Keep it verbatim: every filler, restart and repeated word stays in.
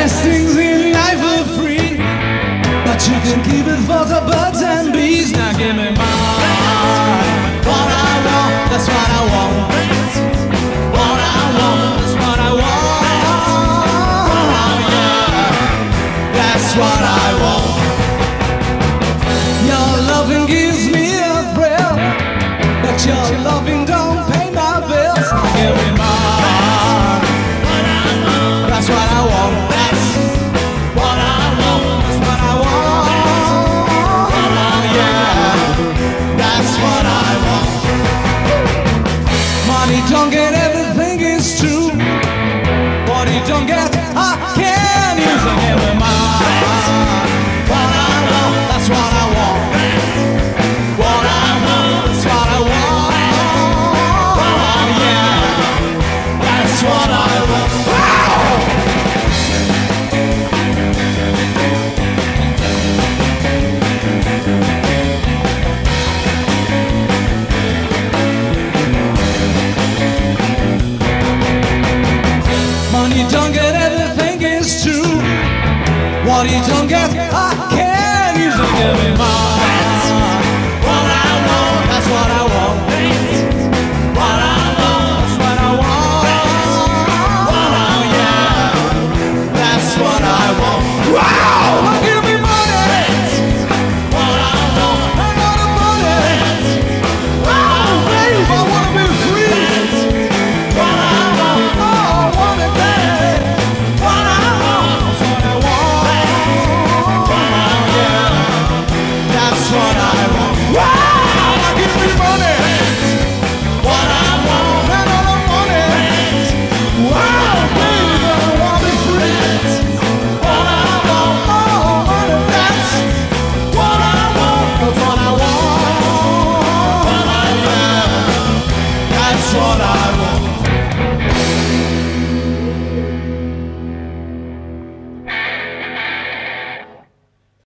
best things in life are free, but you can keep it for the birds and bees. Now give me mine. What I want, that's what I want. What I want, that's what I want. Oh, yeah, that's what I want. Your loving gives me a thrill, but your loving don't pay my bills. Give me mine. That's what I want. That's what I want. That's what I want. Oh, yeah, that's what I want. Money don't get everything, is true. What you don't get, I can't use. Give me mine. What I want, that's what I want. What I want, that's what I want. Oh, yeah, that's what I want. Money don't get everything, is true. What you don't get, I can't use it. Give me mine.